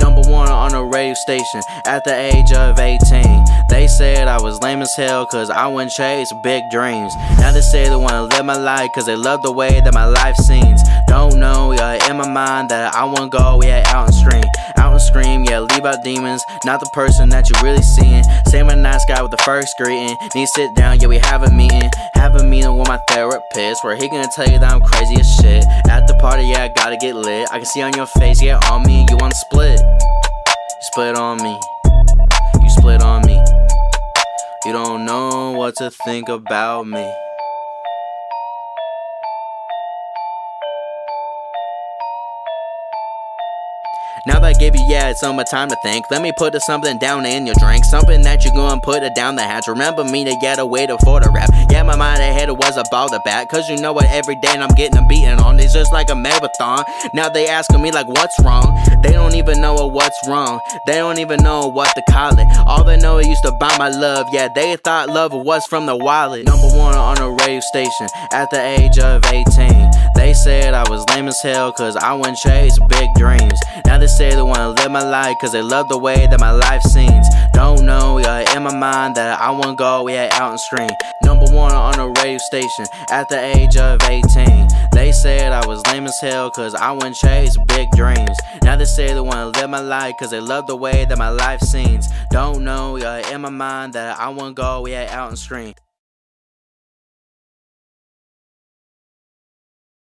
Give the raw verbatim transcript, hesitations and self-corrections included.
Number one on a radio station at the age of eighteen. They said I was lame as hell cause I wouldn't chase big dreams. Now they say they wanna live my life cause they love the way that my life seems. Don't know, yeah, in my mind that I wanna go, yeah, out and scream. Out and scream, yeah, leave out demons, not the person that you're really seeing. Same a nice guy with the first greeting. Need to sit down, yeah, we have a meeting. Have a meeting with my therapist where he gonna tell you that I'm crazy as shit. At the party, yeah, I gotta get lit. I can see on your face, yeah, on me, you wanna split. You split on me. You split on me. You don't know what to think about me. Now that I gave you, yeah, it's on my time to think. Let me put something down in your drink. Something that you gonna put it down the hatch. Remember me to get a way to for the rap. Yeah, my mind ahead it was about the bat. Cause you know what, every day and I'm getting a beating on. It's just like a marathon. Now they asking me like what's wrong. They don't even know what's wrong. They don't even know what to call it. All they know is used to buy my love. Yeah, they thought love was from the wallet. Number one on a radio station at the age of eighteen. They said I was lame as hell cause I wouldn't chase big dreams. Now they say they wanna live my life cause they love the way that my life seems. Don't know, yeah, in my mind that I wanna go, yeah, out and scream. Number one on a radio station at the age of eighteen. They said I was lame as hell cause I wouldn't chase big dreams. Now they say they wanna live my life cause they love the way that my life seems. Don't know, yeah, in my mind that I wanna go, yeah, out and scream.